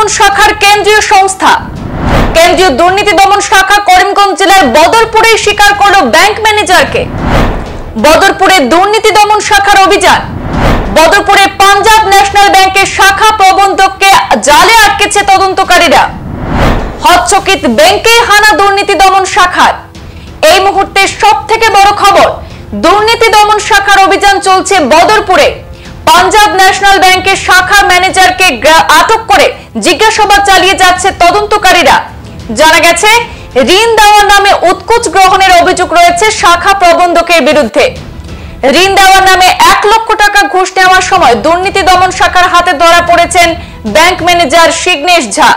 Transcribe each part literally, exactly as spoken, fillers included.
দমন শাখার কেন্দ্রীয় সংস্থা। কেন্দ্রীয় দুর্নীতি দমন শাখা করিমগঞ্জ জেলার বদরপুরে স্বীকার করলো ব্যাংক ম্যানেজারকে। বদরপুরে দুর্নীতি দমন শাখার অভিযান। বদরপুরে পাঞ্জাব ন্যাশনাল ব্যাংকের শাখা প্রবন্ধককে জালে আটকেছে তদন্তকারীরা। হচ্চকিত ব্যাংকে হানা দুর্নীতি দমন শাখার। এই মুহূর্তে সব থেকে বড় খবর, দুর্নীতি দমন শাখার অভিযান চলছে বদরপুরে। পাঞ্জাব ন্যাশনাল ব্যাংকের শাখা ম্যানেজারকে আটক করে জিজ্ঞাসাবাদ চালিয়ে যাচ্ছে তদন্তকারীরা। জানা গেছে, ঋণ দেওয়ার নামে উৎকোচ গ্রহণের অভিযোগ রয়েছে শাখা প্রবন্ধকের বিরুদ্ধে। ঋণ দেওয়ার নামে এক লক্ষ টাকা ঘুষ নেওয়ার সময় দুর্নীতি দমন শাখার হাতে ধরা পড়েছেন ব্যাংক ম্যানেজার শিগনেশ ঝা।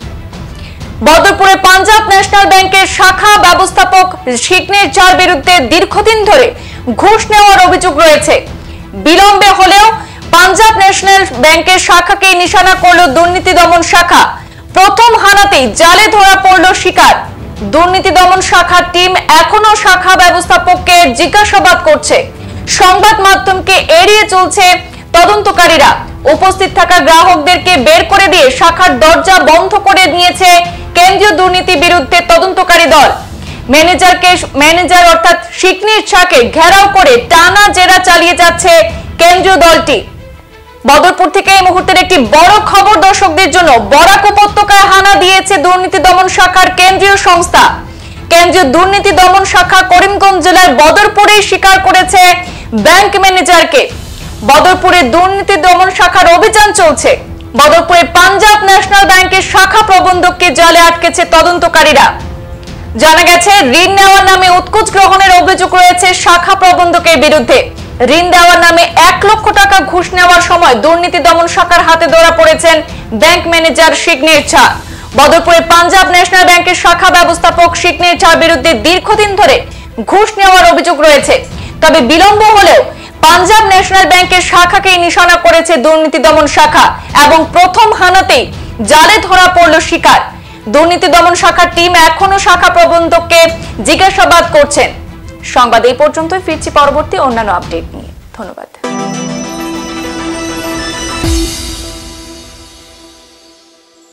বদরপুরে পাঞ্জাব ন্যাশনাল ব্যাংকের শাখা ব্যবস্থাপক শিগনেশ ঝার বিরুদ্ধে দীর্ঘদিন ধরে ঘুষ নেওয়ার অভিযোগ রয়েছে। বিলম্বে হলেও পাঞ্জাব ন্যাশনাল ব্যাংকের শাখাকে নিশানা করল দুর্নীতি দমন শাখা। প্রথম হানাতেই জালে ধরা পড়ল শিকার। দুর্নীতি দমন শাখার টিম এখনো শাখা ব্যবস্থাপককে জিজ্ঞাসাবাদ করছে। সংবাদ মাধ্যমকে এড়িয়ে চলছে তদন্তকারীরা। উপস্থিত থাকা গ্রাহকদেরকে বের করে দিয়ে শাখার দরজা বন্ধ করে নিয়েছে কেন্দ্রীয় দুর্নীতি বিরুদ্ধে তদন্তকারী দল। ম্যানেজারকে ম্যানেজার অর্থাৎ শিগনেশ ঝাকে ঘেরাও করে টানা জেরা চালিয়ে যাচ্ছে কেন্দ্রীয় দলটি। বদরপুর থেকে এই মুহূর্তের একটি বড় খবর দর্শকদের জন্য। বরাক উপত্যকায় হানা দিয়েছে দুর্নীতি দমন শাখার কেন্দ্রীয় সংস্থা। কেন্দ্রীয় দুর্নীতি দমন শাখা করিমগঞ্জ জেলার বদরপুরে স্বীকার করেছে ব্যাংক ম্যানেজারকে। বদরপুরে দুর্নীতি দমন শাখার অভিযান চলছে। বদরপুরে পাঞ্জাব ন্যাশনাল ব্যাংকের শাখা প্রবন্ধককে জালে আটকেছে তদন্তকারীরা। জানা গেছে, ঋণ নেওয়ার নামে উৎকোচ গ্রহণের অভিযোগ রয়েছে শাখা প্রবন্ধকের বিরুদ্ধে। ঋণ দেওয়ার নামে এক লক্ষ টাকা ঘুষ নেওয়ার সময় দুর্নীতি দমন শাখার হাতে ধরা পড়েছেন ব্যাংক ম্যানেজার শিগনেশ ঝা। বদরপুরে পাঞ্জাব ন্যাশনাল ব্যাংকের শাখা ব্যবস্থাপক শিগনেশ ঝার বিরুদ্ধে দীর্ঘদিন ধরে ঘুষ নেওয়ার অভিযোগ রয়েছে। তবে বিলম্ব হলেও পাঞ্জাব ন্যাশনাল ব্যাংকের শাখাকে নিশানা করেছে দুর্নীতি দমন শাখা এবং প্রথম হানাতেই জালে ধরা পড়ল শিকার। দুর্নীতি দমন শাখার টিম এখনো শাখা প্রবন্ধককে জিজ্ঞাসাবাদ করছেন। সংবাদ এই পর্যন্তই, ফিরছি পরবর্তী অন্যান্য আপডেট নিয়ে। ধন্যবাদ।